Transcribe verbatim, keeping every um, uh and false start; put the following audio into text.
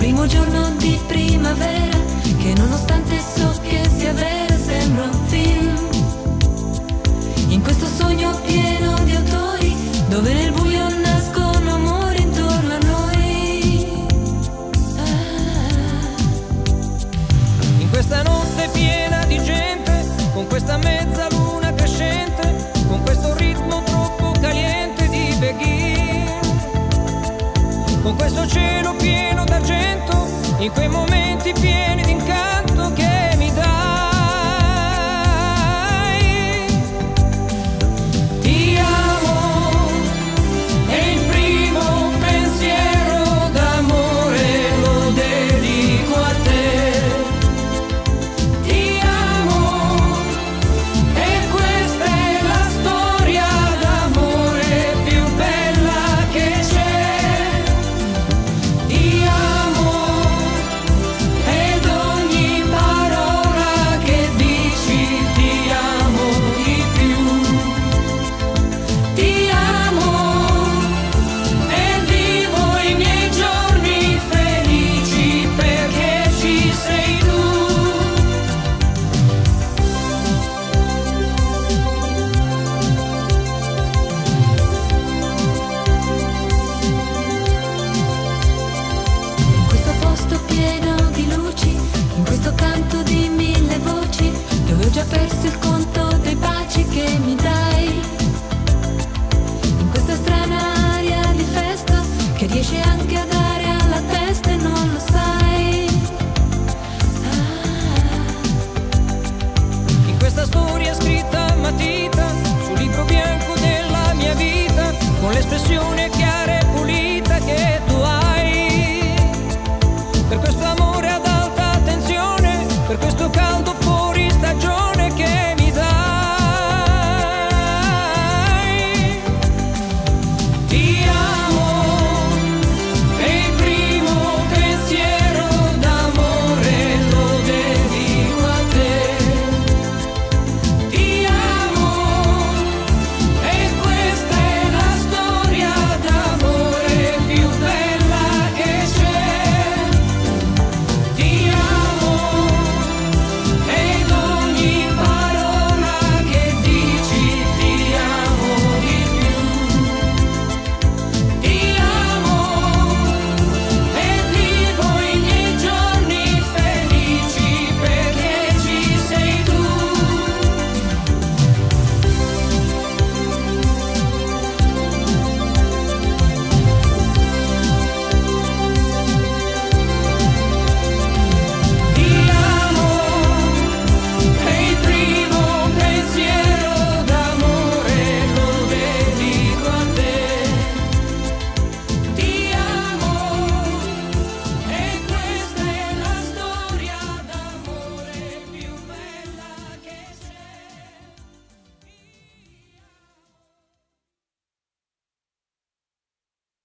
primo giorno di primavera, che nonostante so che sia vera sembra un film. In questo sogno pieno di autori, dove nel buio nascono amori intorno a noi. Ah. In questa notte piena di gente, con questa mezzaluna crescente, con questo ritmo troppo caliente di Begin, con questo cielo pieno d'argento, in quei momenti pieni d'incanto che